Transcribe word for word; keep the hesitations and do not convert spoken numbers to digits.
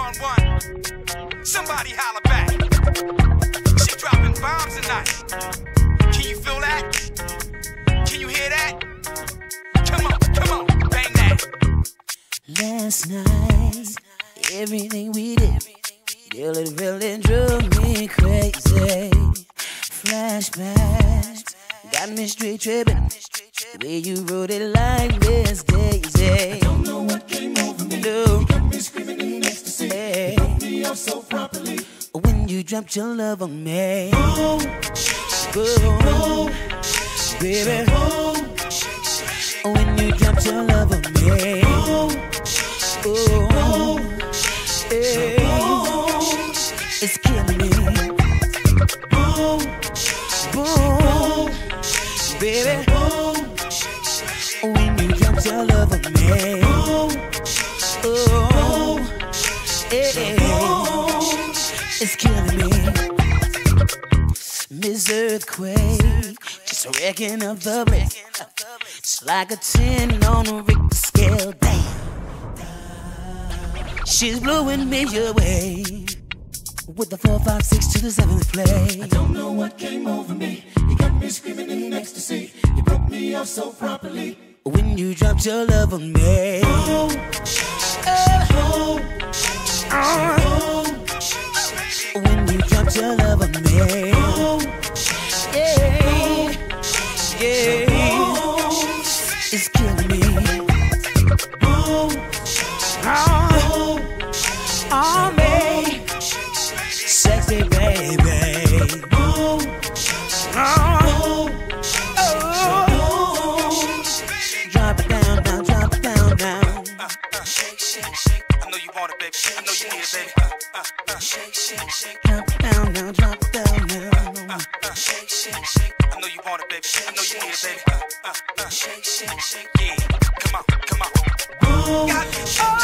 one one. Somebody holler back. She dropping bombs tonight. Can you feel that? Can you hear that? Come on, come on, bang that. Last night, everything we did, really, really drove me crazy. Flashbacks got me straight tripping. The way you wrote it like this, Daisy. I don't know what came over me. No. You got me screaming in ecstasy. Hey. You put me up so properly. When you dropped your love on me. Boom, Boom, baby. boom, When you dropped your love on me. boom, Oh, hey. boom, It's killing me. boom, Boom, baby. boom, When you dropped your love on me. boom, Oh, hey. boom. It's killing me. Miss Earthquake, just wrecking up the place. It's like a ten on a Richter scale. Damn. She's blowing me away with the four, five, six to the seventh play. I don't know what came over me. You got me screaming in ecstasy. You broke me off so properly. When you dropped your love on me. Boom, boom, Uh, boom, when you dropped your love on me. boom, Yeah, yeah. boom, It's killing me. boom, Oh, boom, oh, me. Sexy baby. boom, Oh, boom, oh. Drop it down, now, drop it down, now. Uh, uh, shake, shake, shake. I know you want it, baby. I know you need it, baby. Uh, uh, uh, shake, shake, shake. Drop it down, now, drop it down, now. Uh, uh, shake, shake, shake. I know you want it, baby. I know you need it, baby. Uh, uh, uh, shake, shake, shake. Yeah, come on, come on. boom. Got me.